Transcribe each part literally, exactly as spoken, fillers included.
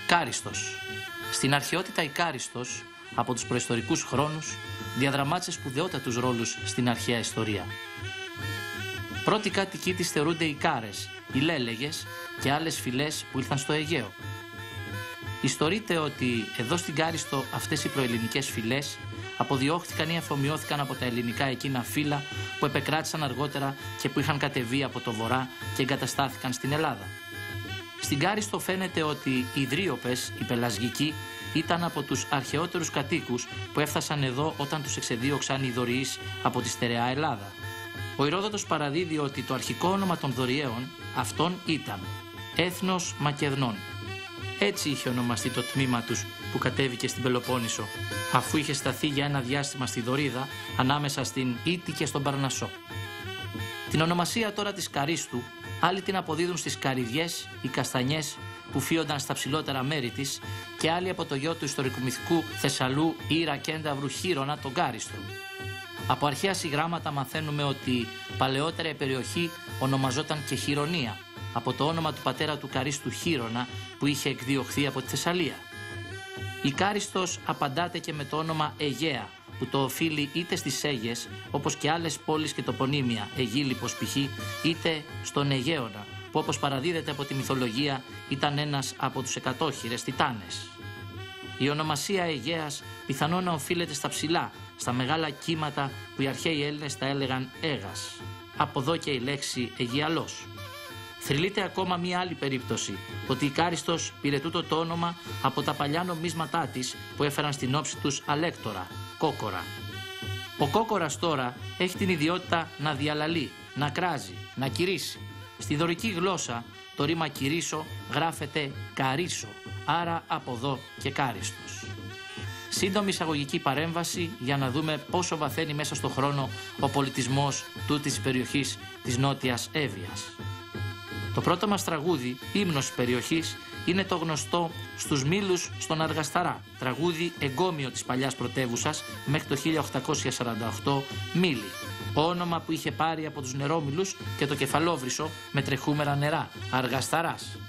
Κάριστος. Στην αρχαιότητα η Κάριστος, από τους προϊστορικούς χρόνους, διαδραμάτισε σπουδαιότατους ρόλους στην αρχαία ιστορία. Πρώτοι κάτοικοι της θεωρούνται οι Κάρες, οι Λέλεγες και άλλες φυλές που ήλθαν στο Αιγαίο. Ιστορείται ότι εδώ στην Κάριστο αυτές οι προελληνικές φυλές αποδιώχθηκαν ή αφομοιώθηκαν από τα ελληνικά εκείνα φύλλα που επεκράτησαν αργότερα και που είχαν κατεβεί από το βορρά και εγκαταστάθηκαν στην Ελλάδα. Στην Κάριστο φαίνεται ότι οι Δρίωπες, οι πελασγικοί, ήταν από τους αρχαιότερους κατοίκους που έφτασαν εδώ όταν τους εξεδίωξαν οι Δωριείς από τη στερεά Ελλάδα. Ο Ηρόδοτος παραδίδει ότι το αρχικό όνομα των Δωριαίων αυτών ήταν Έθνος Μακεδνών. Έτσι είχε ονομαστεί το τμήμα τους που κατέβηκε στην Πελοπόννησο, αφού είχε σταθεί για ένα διάστημα στη Δωρίδα ανάμεσα στην Ίτη και στον Παρνασσό. Την ονομασία τώρα της Καρίστου άλλοι την αποδίδουν στις καρυδιές ή καστανιές που φύονταν στα ψηλότερα μέρη της και άλλοι από το γιο του ιστορικού μυθικού Θεσσαλού Ήρα Κένταυρου Χείρονα, τον Κάριστο. Από αρχαία συγγράμματα μαθαίνουμε ότι παλαιότερα η περιοχή ονομαζόταν και Χειρονία, από το όνομα του πατέρα του Καρίστου Χείρονα που είχε εκδιωχθεί από τη Θεσσαλία. Η Κάριστος απαντάται και με το όνομα Αιγαία, που το οφείλει είτε στις Αίγες, όπως και άλλες πόλεις και τοπονύμια, Αιγίλιππος π.χ., είτε στον Αιγαίωνα, που όπως παραδίδεται από τη μυθολογία ήταν ένας από τους εκατόχειρες Τιτάνες. Η ονομασία Αιγαίας πιθανόν να οφείλεται στα ψηλά, στα μεγάλα κύματα που οι αρχαίοι Έλληνες τα έλεγαν Αίγας. Από εδώ και η λέξη Αιγιαλός. Θρυλείται ακόμα μία άλλη περίπτωση, ότι η Κάριστος πήρε τούτο το όνομα από τα παλιά νομίσματά της που έφεραν στην όψη τους αλέκτορα, κόκορα. Ο κόκορας τώρα έχει την ιδιότητα να διαλαλεί, να κράζει, να κηρύσει. Στη δωρική γλώσσα το ρήμα κηρύσω γράφεται καρίσο, άρα από εδώ και Κάριστος. Σύντομη εισαγωγική παρέμβαση για να δούμε πόσο βαθαίνει μέσα στον χρόνο ο πολιτισμός τούτης της περιοχής της Νότιας Εύβοιας. Το πρώτο μας τραγούδι, ύμνος της περιοχής, είναι το γνωστό «Στους Μήλους στον Αργασταρά», τραγούδι εγκόμιο της παλιάς πρωτεύουσας μέχρι το χίλια οκτακόσια σαράντα οκτώ, Μήλη, όνομα που είχε πάρει από τους νερόμυλους και το κεφαλόβρυσο με τρεχούμενα νερά, Αργασταράς.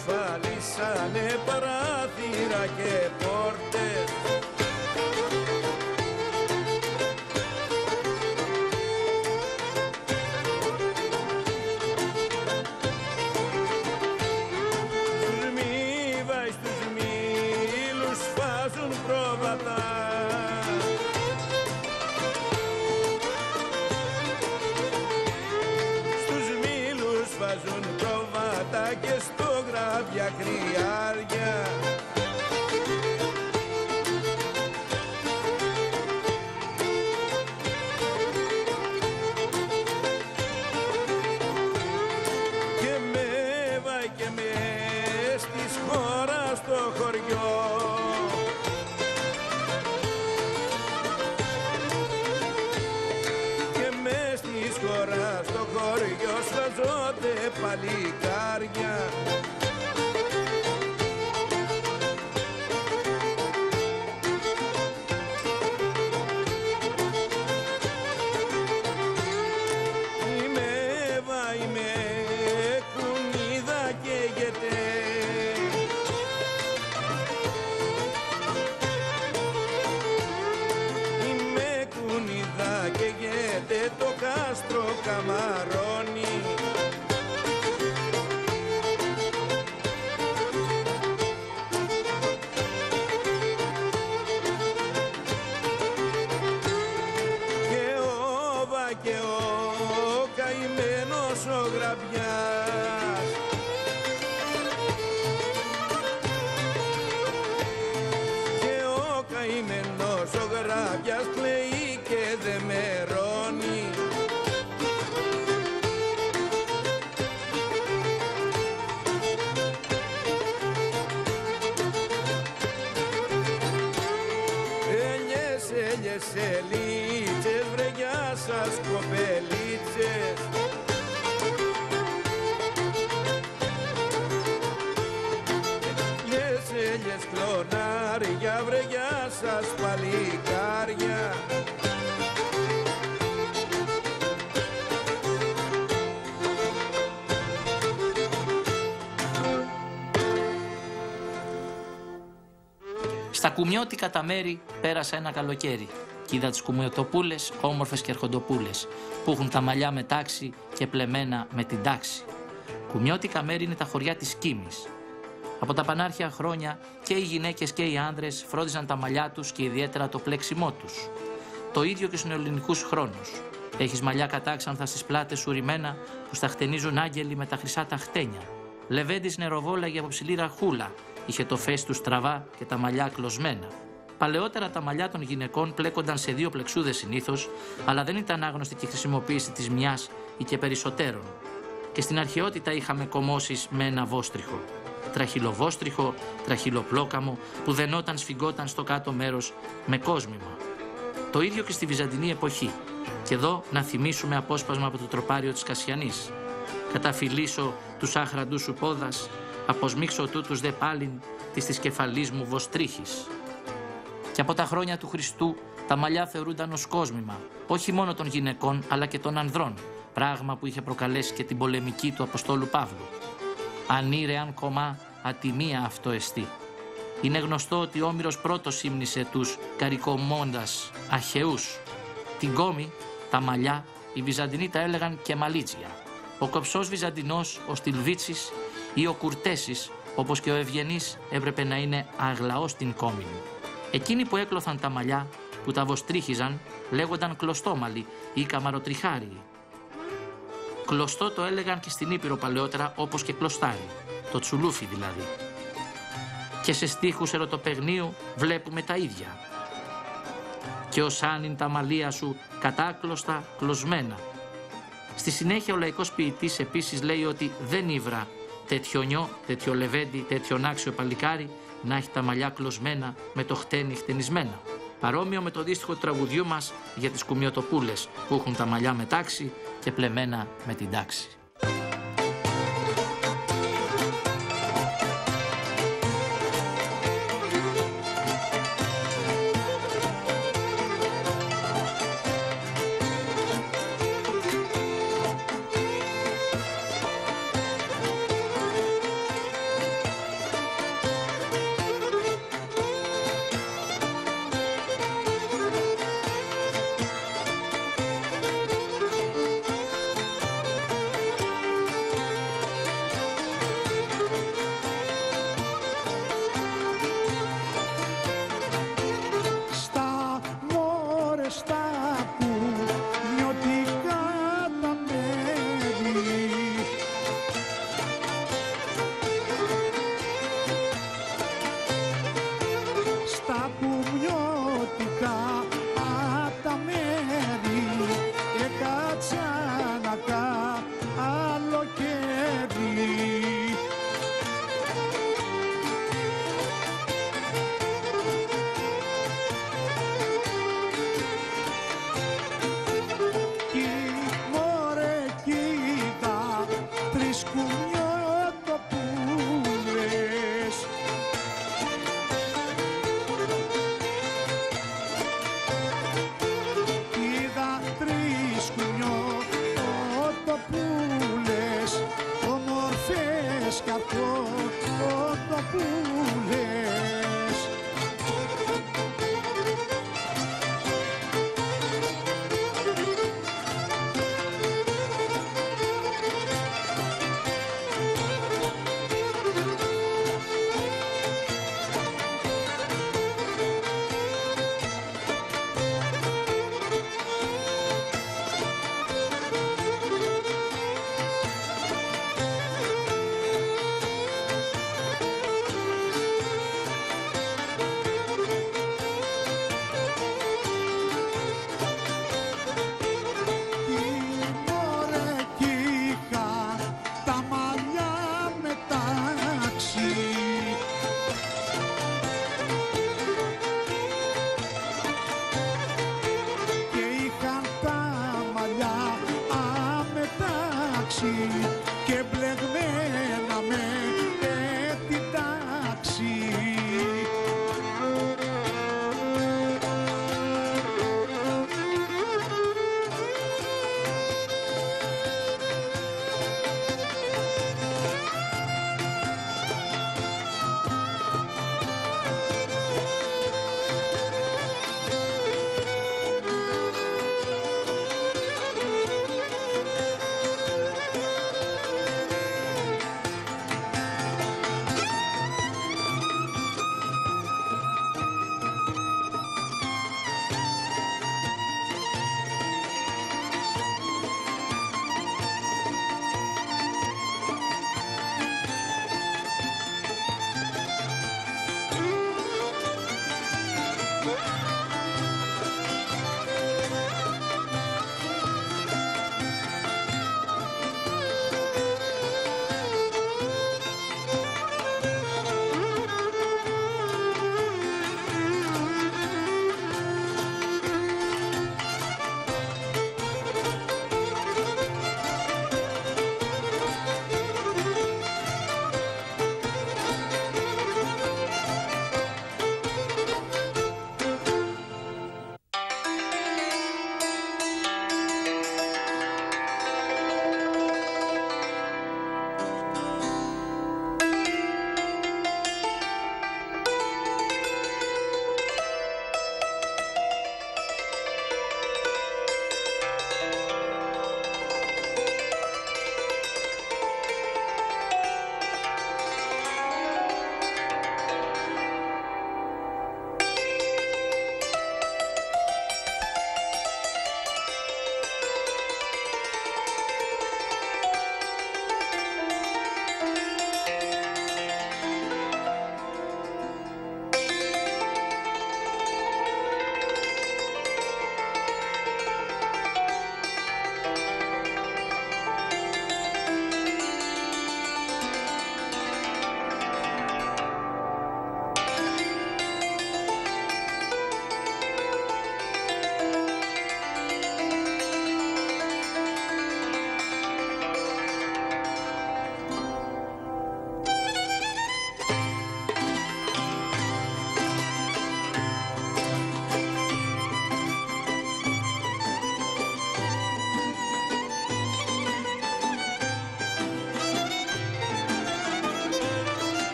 ασφαλίσανε παράθυρα και πόρτες. Στους μύβα, στους μήλους φάζουν πρόβατα. Βάζουν πρόβατα και στο γράβια κρυάρια. Και με βάει και με στις χώρα στο χωριό. Χώρα στο χωριό σφαζόνται παλικάρια. Είμαι Εύα, είμαι κουνίδα καίγεται. Είμαι κουνίδα καίγεται, το κάστρο καμαρώνει. Και ο Βα και ο καημένος ο γραβιάς, και ο καημένος ο γραβιάς κλαίει και δε μερώνει. Έλιες ελίτσες, βρε γεια σας κοπελίτσες. Έλιες, έλιες κλονάρια, βρε γεια σας παλικάρια. Στα κουμιώτικα τα μέρη πέρασα ένα καλοκαίρι κι είδα τις κουμιωτοπούλες, όμορφες και αρχοντοπούλες, που έχουν τα μαλλιά με τάξη και πλεμμένα με την τάξη. Κουμιώτικα μέρη είναι τα χωριά της Κίμης. Από τα πανάρχια χρόνια και οι γυναίκες και οι άνδρες φρόντιζαν τα μαλλιά τους και ιδιαίτερα το πλέξιμό τους. Το ίδιο και στους νεοελληνικούς χρόνους. Έχεις μαλλιά κατάξανθα στις πλάτες σου ρημένα που στα χτενίζουν άγγελοι με τα χρυσά τα χτένια. Λεβέντης νεροβόλαγε από ψηλή ραχούλα. Είχε το φέση του στραβά και τα μαλλιά κλωσμένα. Παλαιότερα τα μαλλιά των γυναικών πλέκονταν σε δύο πλεξούδες συνήθως, αλλά δεν ήταν άγνωστη και η χρησιμοποίηση της μιας ή και περισσότερων. Και στην αρχαιότητα είχαμε κομμώσεις με ένα βόστριχο. Τραχυλοβόστριχο, τραχυλοπλόκαμο, που δενόταν σφιγγόταν στο κάτω μέρος με κόσμημα. Το ίδιο και στη Βυζαντινή εποχή. Και εδώ να θυμίσουμε απόσπασμα από το τροπάριο της Κασιανής. Καταφυλίσω τους άχραντούς σου πόδας, αποσμίξω τούτους δε πάλιν της της κεφαλής μου βοστρίχης. Και από τα χρόνια του Χριστού τα μαλλιά θεωρούνταν ως κόσμημα, όχι μόνο των γυναικών αλλά και των ανδρών, πράγμα που είχε προκαλέσει και την πολεμική του Αποστόλου Παύλου. Αν ήρε αν κομμά, ατιμία αυτό εστί. Είναι γνωστό ότι ο Όμηρος πρώτος ύμνησε τους καρικομώντας αχαιούς. Την κόμη, τα μαλλιά, οι Βυζαντινοί τα έλεγαν και μαλίτσια. Ο κοψός Βυζαντινός, ο Στυλβίτσης ή ο Κουρτέσης, όπως και ο Ευγενής, έπρεπε να είναι αγλαός την κόμη. Εκείνοι που έκλωθαν τα μαλλιά, που τα βοστρίχιζαν, λέγονταν κλωστόμαλοι ή καμαροτριχάριοι. Κλωστό το έλεγαν και στην Ήπειρο παλαιότερα, όπως και κλωστάρι, το τσουλούφι δηλαδή. Και σε στίχους ερωτοπαιγνίου βλέπουμε τα ίδια. Και ως άνην τα μαλλία σου κατάκλωστα κλωσμένα. Στη συνέχεια ο λαϊκός ποιητής επίσης λέει ότι δεν ήβρα τέτοιο νιό, τέτοιο λεβέντι, τέτοιον άξιο παλικάρι να έχει τα μαλλιά κλωσμένα με το χτένι χτενισμένα. Παρόμοιο με το αντίστοιχο τραγουδιού μας για τις κουμιωτοπούλες που έχουν τα μαλλιά με τάξη και πλεμμένα με την τάξη. σκουνιότοπούλες. Είδα τρεις σκουνιότοπούλες, όμορφες κι αυτοτοπούλες.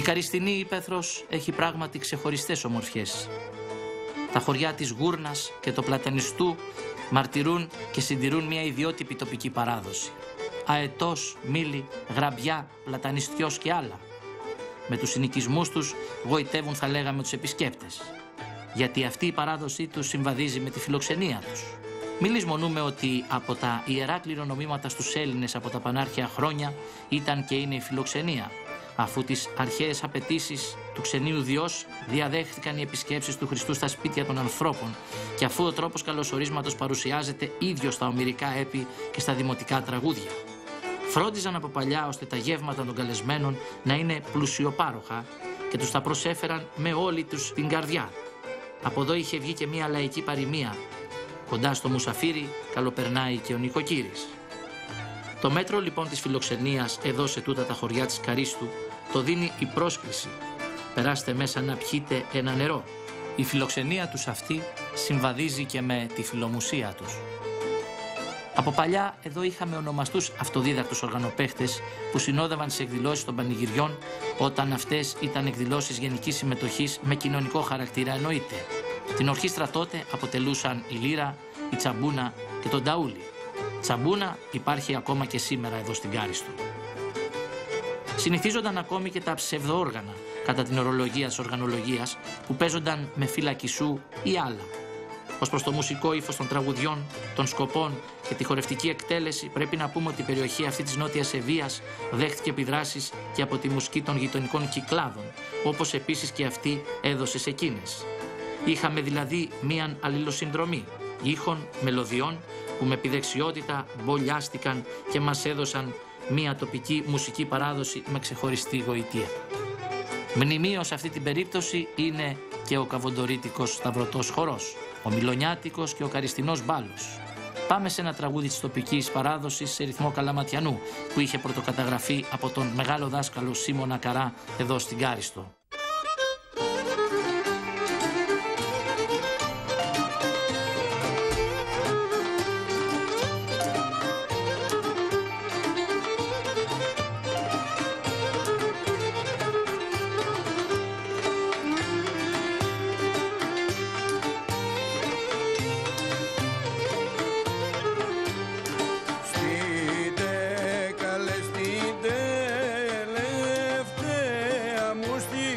Καριστινή ύπαιθρος έχει πράγματι ξεχωριστές ομορφιές. Τα χωριά της Γούρνας και το Πλατανιστού μαρτυρούν και συντηρούν μια ιδιότυπη τοπική παράδοση. Αετός, μήλι, γραμπιά, πλατανιστιός και άλλα. Με τους συνοικισμούς τους γοητεύουν, θα λέγαμε, τους επισκέπτες. Γιατί αυτή η παράδοσή τους συμβαδίζει με τη φιλοξενία τους. Μην λησμονούμε ότι από τα ιερά κληρονομήματα στους Έλληνες από τα πανάρχαια χρόνια ήταν και είναι η φιλοξενία, αφού τις αρχαίες απαιτήσεις του ξενίου Διός διαδέχθηκαν οι επισκέψεις του Χριστού στα σπίτια των ανθρώπων και αφού ο τρόπος καλωσορίσματος παρουσιάζεται ίδιο στα ομηρικά έπι και στα δημοτικά τραγούδια. Φρόντιζαν από παλιά ώστε τα γεύματα των καλεσμένων να είναι πλουσιοπάροχα και τους τα προσέφεραν με όλη τους την καρδιά. Από εδώ είχε βγει και μια λαϊκή παροιμία. Κοντά στο μουσαφίρι καλοπερνάει και ο νοικοκύρης. Το μέτρο λοιπόν της φιλοξενίας εδώ σε τούτα τα χωριά της Καρίστου το δίνει η πρόσκληση. Περάστε μέσα να πιείτε ένα νερό. Η φιλοξενία τους αυτή συμβαδίζει και με τη φιλομουσία τους. Από παλιά εδώ είχαμε ονομαστούς αυτοδίδακτους οργανοπαίχτες που συνόδευαν σε εκδηλώσεις των πανηγυριών όταν αυτές ήταν εκδηλώσεις γενικής συμμετοχής με κοινωνικό χαρακτήρα εννοείται. Την ορχήστρα τότε αποτελούσαν η λύρα, η τσαμπούνα και τον ταούλι. Τσαμπούνα υπάρχει ακόμα και σήμερα εδώ στην Κάριστο. Συνηθίζονταν ακόμη και τα ψευδόργανα κατά την ορολογία της οργανολογίας που παίζονταν με φύλλα κισού ή άλλα. Ως προς το μουσικό ύφος των τραγουδιών, των σκοπών και τη χορευτική εκτέλεση, πρέπει να πούμε ότι η περιοχή αυτή της Νότιας Ευβοίας δέχτηκε επιδράσεις και από τη μουσική των γειτονικών κυκλάδων, όπως επίσης και αυτή έδωσε σε εκείνες. Είχαμε δηλαδή μίαν αλληλοσυνδρομή ήχων, μελωδιών που με επιδεξιότητα μπολιάστηκαν και μας έδωσαν μια τοπική μουσική παράδοση με ξεχωριστή γοητεία. Μνημείο σε αυτή την περίπτωση είναι και ο καβοντορίτικος σταυρωτός χορός, ο μιλονιάτικος και ο καριστινός μπάλος. Πάμε σε ένα τραγούδι της τοπικής παράδοσης σε ρυθμό καλαματιανού που είχε πρωτοκαταγραφεί από τον μεγάλο δάσκαλο Σίμωνα Καρά εδώ στην Κάριστο. Στείτε καλέ στην τελευταία μου στη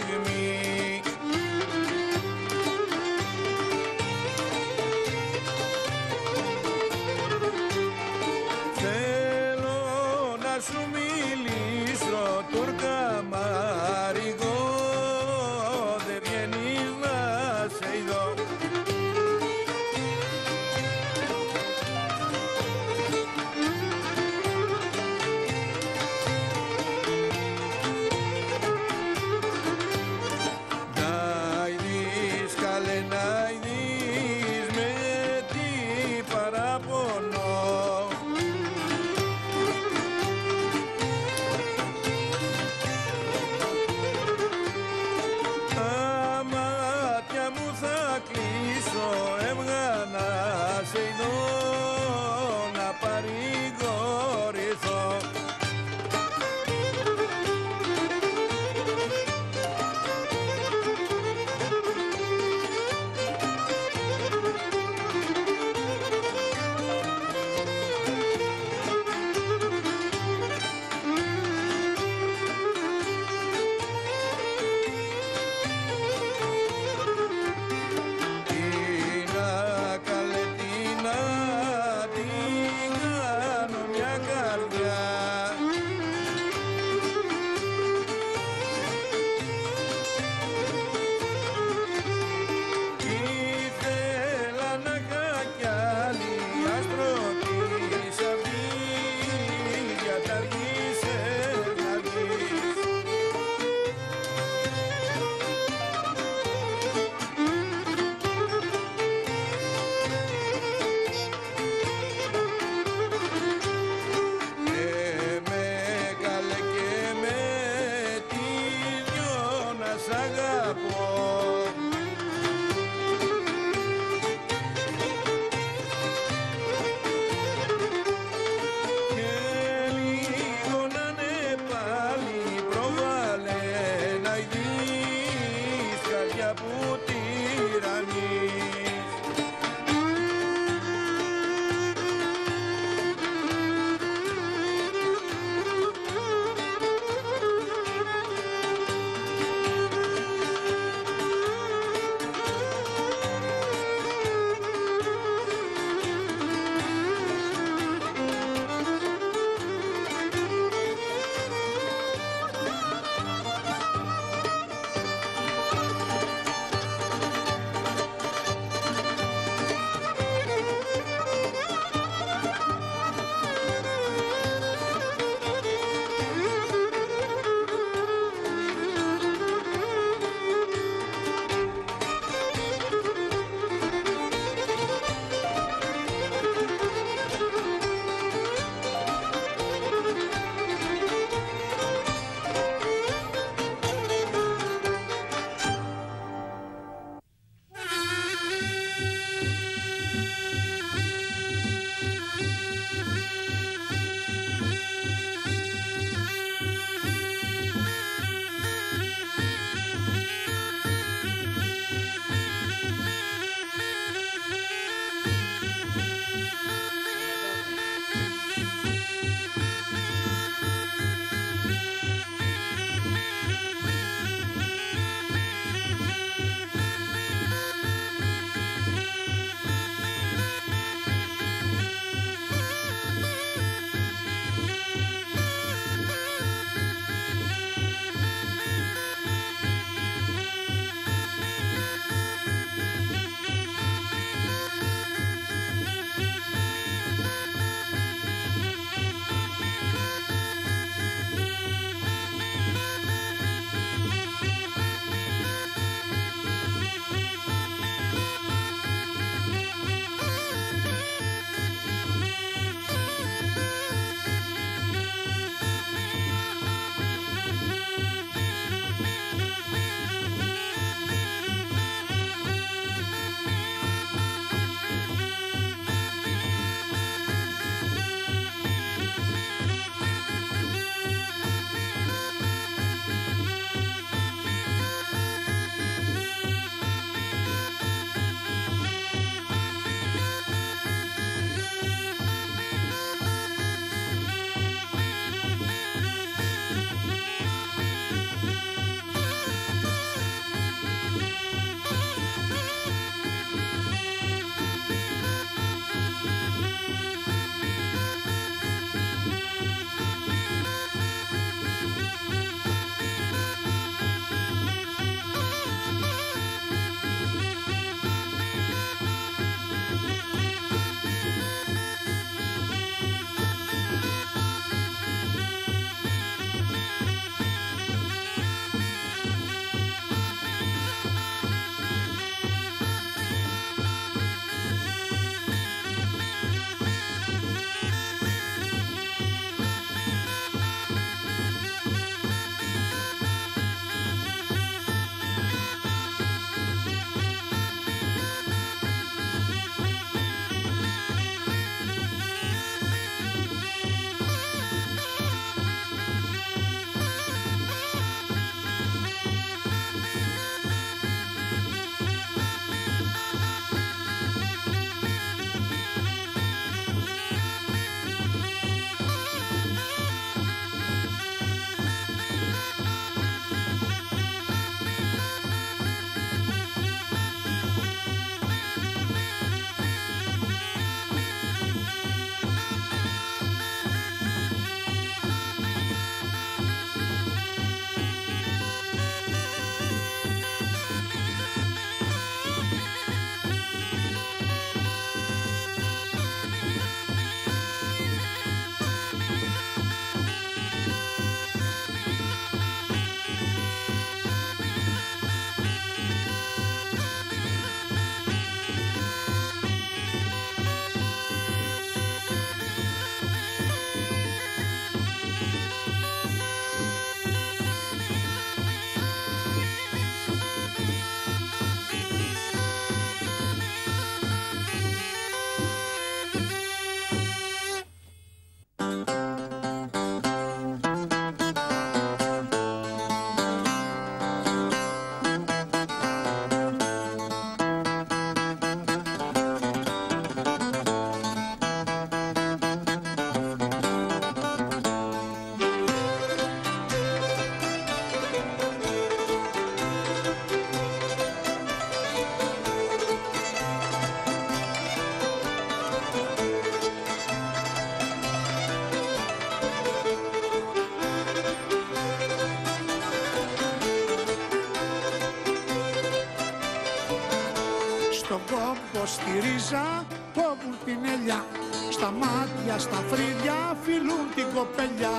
στη ρίζα κόβουν την ελιά, στα μάτια, στα φρύδια φιλούν την κοπελιά.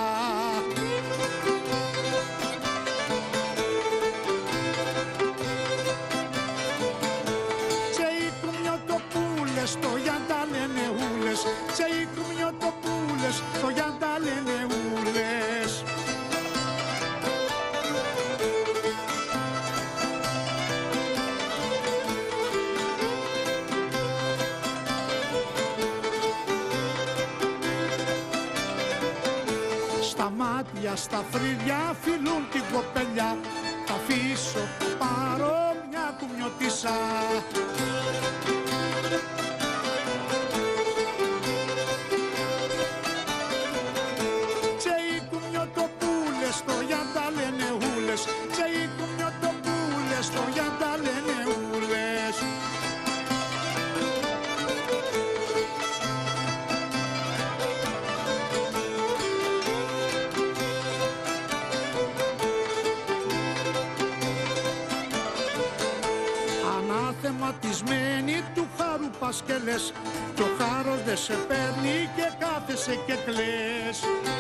Το γιάντα λένε ούλες, σε οι κουμιωτοπούλες, το γιάντα λένε ούλες. Στα μάτια, στα φρύδια φιλούν την κοπελιά, θα αφήσω πάρω μια κουμιωτισά. Στο γιάντα λένε ούλες, και οι κουμιωτοπούλες, στο γιάντα λένε ούλες. Αναθεματισμένη του χάρου πας και λες, κι ο χάρος δεν σε παίρνει και κάθεσαι και κλαις.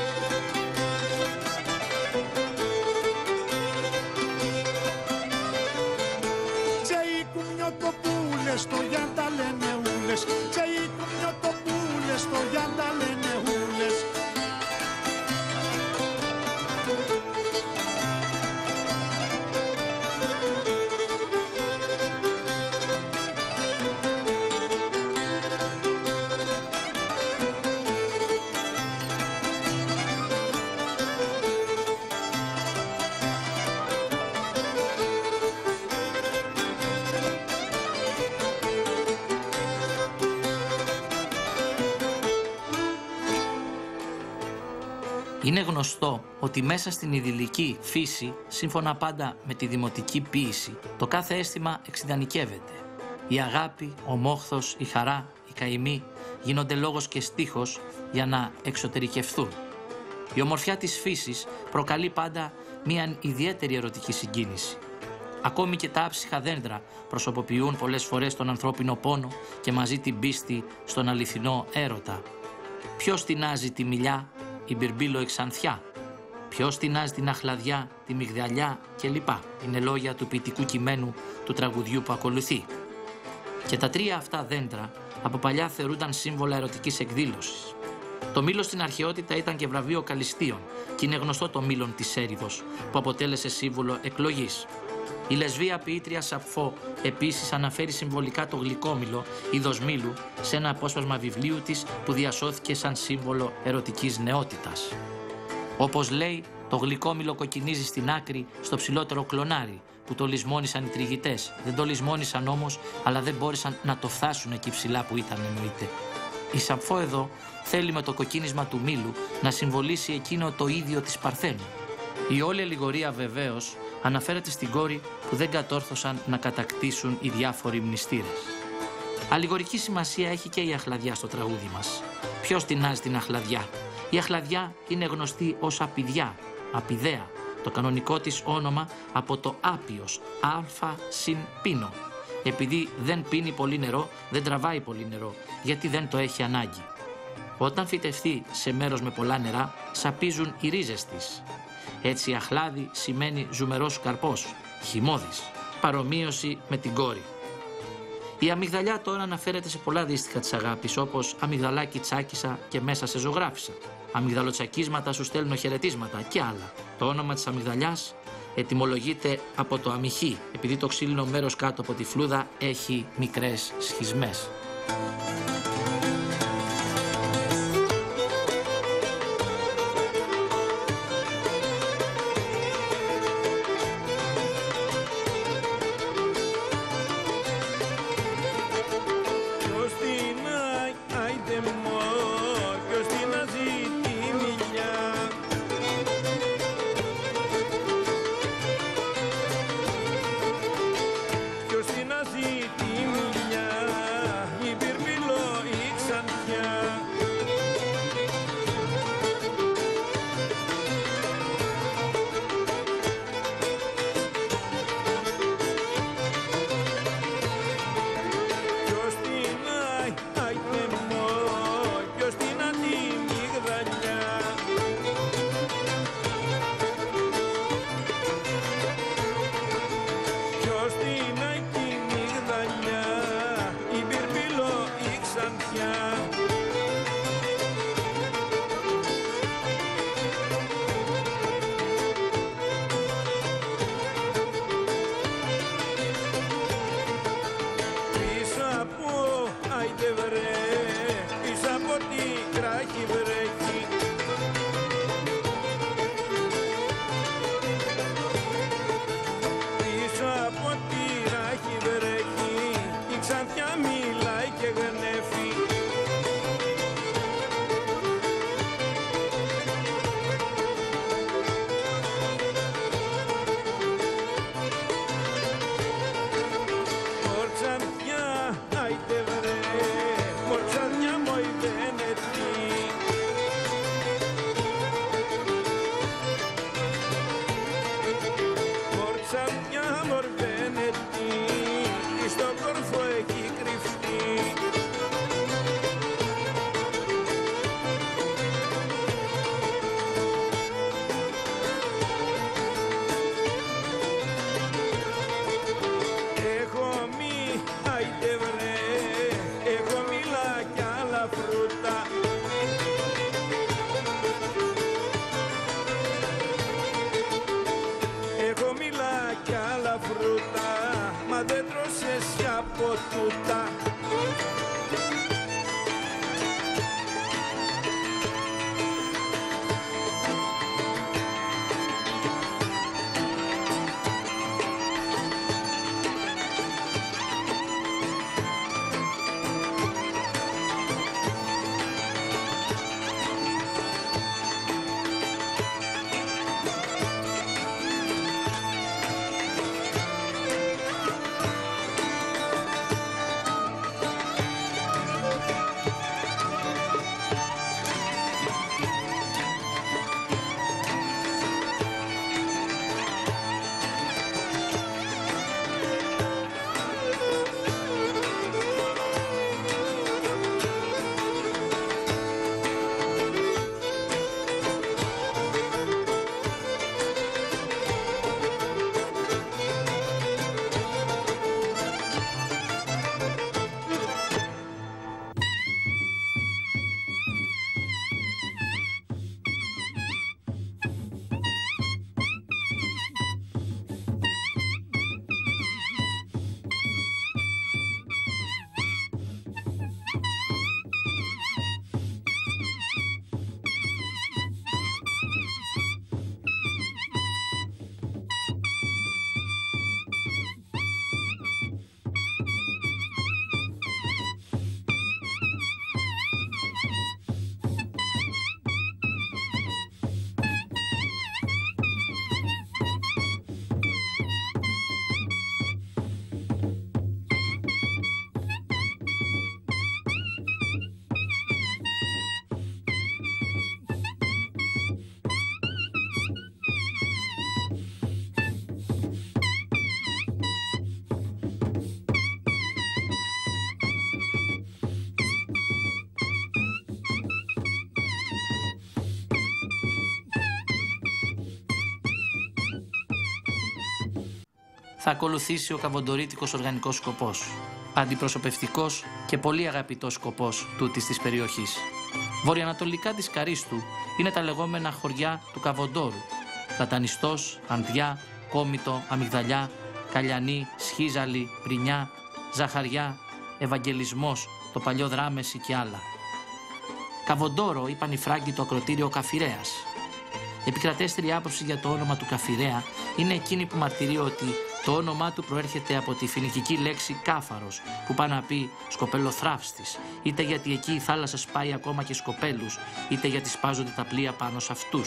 Στο γιάντα λένε ούλες, και οι κουμιωτοπούλες, στο γιάντα λένε ούλες. Είναι γνωστό ότι μέσα στην ιδηλική φύση, σύμφωνα πάντα με τη δημοτική ποίηση, το κάθε αίσθημα εξειδανικεύεται. Η αγάπη, ο μόχθος, η χαρά, η καημή γίνονται λόγος και στίχος για να εξωτερικευθούν. Η ομορφιά της φύσης προκαλεί πάντα μια ιδιαίτερη ερωτική συγκίνηση. Ακόμη και τα άψυχα δέντρα προσωποποιούν πολλές φορές τον ανθρώπινο πόνο και μαζί την πίστη στον αληθινό έρωτα. Ποιος τεινάζει τη μιλιά, η μπυρμπύλο εξανθιά, ποιος τεινάζει την αχλαδιά, τη μυγδαλιά κλπ. Είναι λόγια του ποιητικού κειμένου του τραγουδιού που ακολουθεί. Και τα τρία αυτά δέντρα από παλιά θεωρούνταν σύμβολα ερωτικής εκδήλωσης. Το μήλο στην αρχαιότητα ήταν και βραβείο Καλιστίων και είναι γνωστό το μήλον της έριδος που αποτέλεσε σύμβολο εκλογής. Η λεσβία ποιήτρια Σαπφό επίσης αναφέρει συμβολικά το γλυκόμηλο, είδος μήλου, σε ένα απόσπασμα βιβλίου της που διασώθηκε σαν σύμβολο ερωτικής νεότητας. Όπως λέει, το γλυκόμηλο κοκκινίζει στην άκρη στο ψηλότερο κλονάρι που το λησμόνησαν οι τριγητές. Δεν το λησμόνησαν όμως, αλλά δεν μπόρεσαν να το φτάσουν εκεί ψηλά που ήταν, εννοείται. Η Σαπφό εδώ θέλει με το κοκκίνισμα του μήλου να συμβολήσει εκείνο το ίδιο της Παρθένου. Η όλη αλληγορία βεβαίως αναφέρεται στην κόρη που δεν κατόρθωσαν να κατακτήσουν οι διάφοροι μνηστήρες. Αλληγορική σημασία έχει και η αχλαδιά στο τραγούδι μας. Ποιος τεινάζει την αχλαδιά? Η αχλαδιά είναι γνωστή ως απιδιά, απιδαία, το κανονικό της όνομα από το άπιος, α συν πίνο. Επειδή δεν πίνει πολύ νερό, δεν τραβάει πολύ νερό, γιατί δεν το έχει ανάγκη. Όταν φυτευτεί σε μέρος με πολλά νερά, σαπίζουν οι ρίζες της. Έτσι αχλάδι σημαίνει ζουμερός καρπός, χυμώδης, παρομοίωση με την κόρη. Η αμυγδαλιά τώρα αναφέρεται σε πολλά δύστιχα της αγάπης, όπως αμυγδαλάκι τσάκισα και μέσα σε ζωγράφισα. Αμυγδαλοτσακίσματα σου στέλνω χαιρετίσματα και άλλα. Το όνομα της αμυγδαλιάς ετυμολογείται από το αμυχή, επειδή το ξύλινο μέρος κάτω από τη φλούδα έχει μικρές σχισμές. Ποιος την αζητεί μιλιά, η μπυρμπύλο βρε, πίσω από τη κράχη βρέχει. Πίσω από τη ράχη βρέχει, η Ξανθιά μιλάει και γνέφει. Θα ακολουθήσει ο καβοντορίτικος οργανικός σκοπός, αντιπροσωπευτικός και πολύ αγαπητός σκοπός τούτης της περιοχής. Βορειοανατολικά της Καρίστου είναι τα λεγόμενα χωριά του Καβοντόρου, Πλατανιστός, Ανδιά, Κόμητο, Αμυγδαλιά, Καλιανή, Σχίζαλη, Πρινιά, Ζαχαριά, Ευαγγελισμός, το παλιό Δράμεση και άλλα. Καβοντόρο είπαν οι Φράγκοι το ακροτήριο Καφιρέας. Επικρατέστερη άποψη για το όνομα του Καφιρέα είναι εκείνη που μαρτυρεί ότι το όνομά του προέρχεται από τη φοινικική λέξη κάφαρος, που πάει να πει σκοπελοθράυστης, είτε γιατί εκεί η θάλασσα σπάει ακόμα και σκοπέλους, είτε γιατί σπάζονται τα πλοία πάνω σε αυτούς.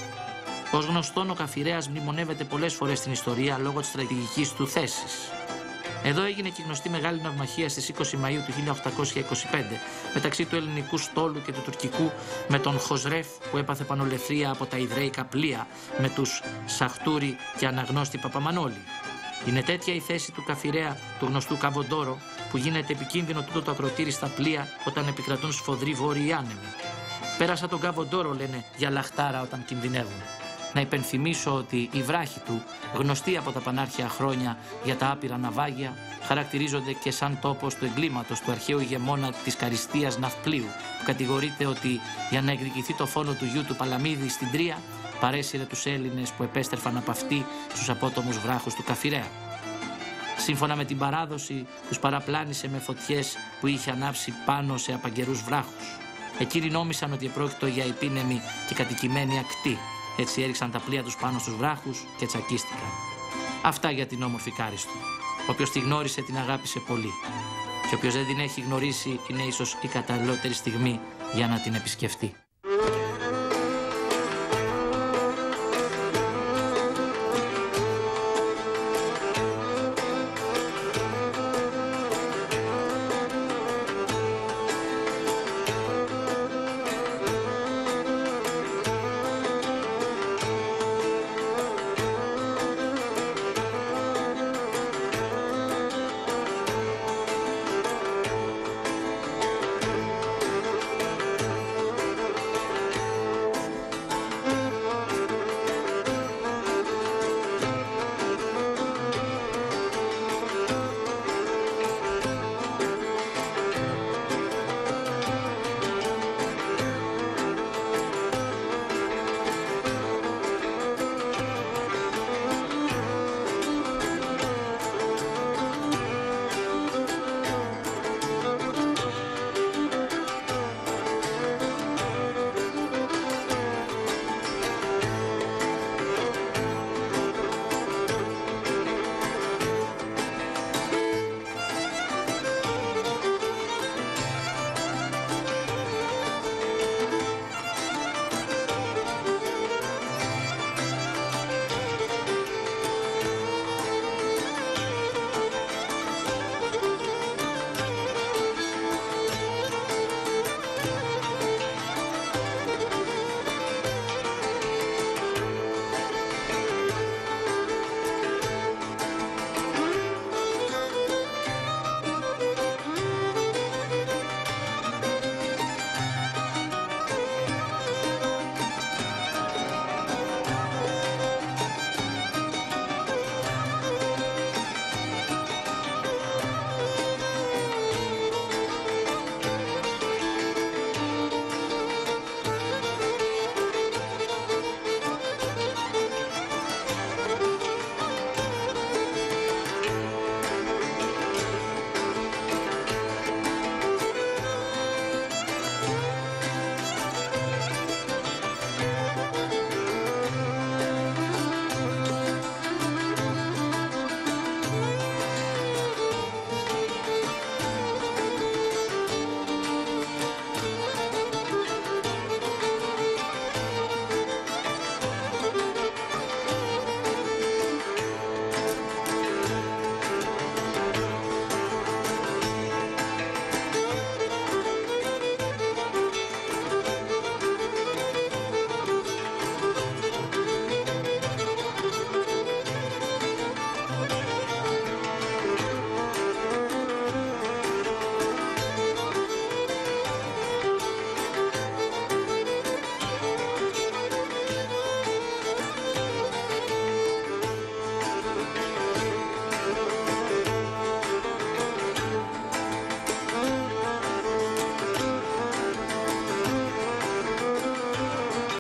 Ως γνωστόν, ο Καφιρέας μνημονεύεται πολλές φορές στην ιστορία λόγω της στρατηγικής του θέσης. Εδώ έγινε και γνωστή μεγάλη ναυμαχία στις είκοσι Μαΐου του χίλια οκτακόσια είκοσι πέντε μεταξύ του ελληνικού στόλου και του τουρκικού, με τον Χοσρέφ που έπαθε πανολευθρία από τα Ιδραίικα πλοία, με τους Σαχτούρη και Αναγνώστη Παπαμανόλη. Είναι τέτοια η θέση του Καφιρέα, του γνωστού Καβοντόρο, που γίνεται επικίνδυνο τούτο το ακροτήρι στα πλοία όταν επικρατούν σφοδροί βόρειοι άνεμοι. Πέρασα τον Καβοντόρο, λένε, για λαχτάρα όταν κινδυνεύουν. Να υπενθυμίσω ότι οι βράχοι του, γνωστοί από τα πανάρχια χρόνια για τα άπειρα ναυάγια, χαρακτηρίζονται και σαν τόπος του εγκλήματος του αρχαίου ηγεμόνα της Καριστίας Ναυπλίου, που κατηγορείται ότι για να εκδικηθεί το φόνο του γιου του Παλαμίδη στην Τρία, παρέσυρε τους Έλληνες που επέστρεφαν από αυτή στους απότομους βράχους του Καφιρέα. Σύμφωνα με την παράδοση, τους παραπλάνησε με φωτιές που είχε ανάψει πάνω σε απαγκερούς βράχους. Εκείνοι νόμισαν ότι επρόκειτο για επίνεμη και κατοικημένη ακτή. Έτσι έριξαν τα πλοία τους πάνω στους βράχους και τσακίστηκαν. Αυτά για την όμορφη Κάριστο. Όποιος τη γνώρισε την αγάπησε πολύ. Και όποιος δεν την έχει γνωρίσει είναι ίσως η καταλληλότερη στιγμή για να την επισκεφτεί.